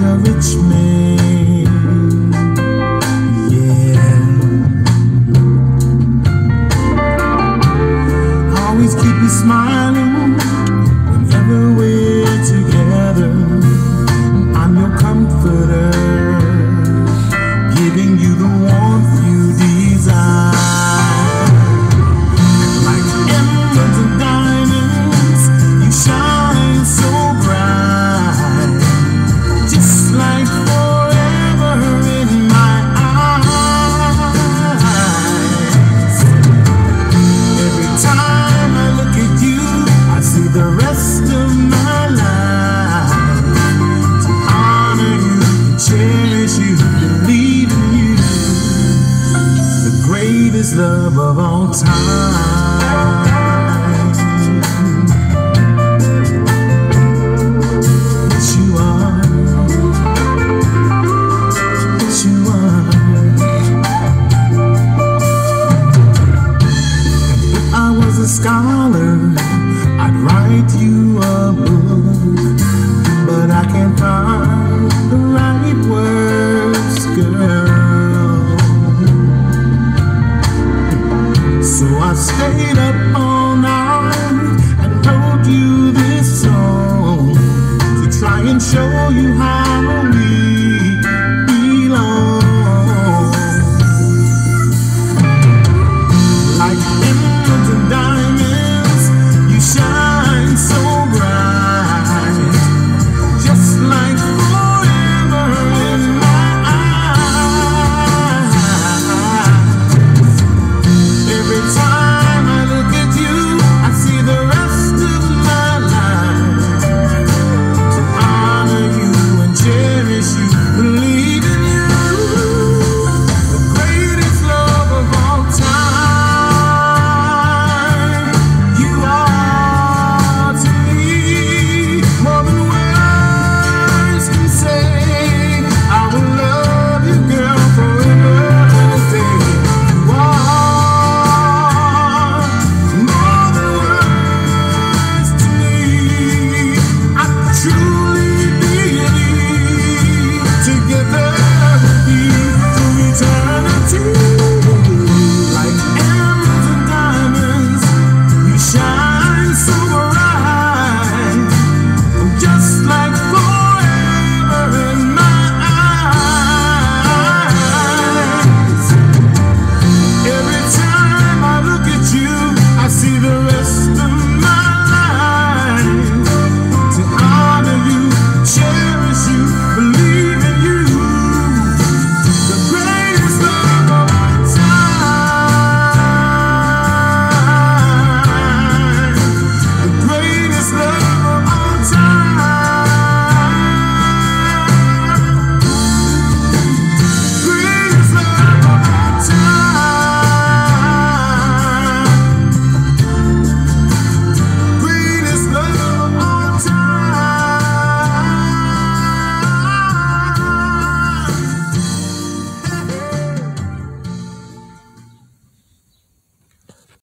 a rich man. Yeah. Always keep me smiling whenever we're together. I'm your comforter, giving you the warmth you desire. Like emeralds and diamonds, you shine so bright, just like forever in my eyes. Every time I look at you, I see the rest of my life. To honor you, to cherish you, believe in you, the greatest love of all time. What you are, what you are. And if I was a scholar, I'd write you a book, but I can't find the right words, girl. So I stayed up all night and wrote you this song to try and show you how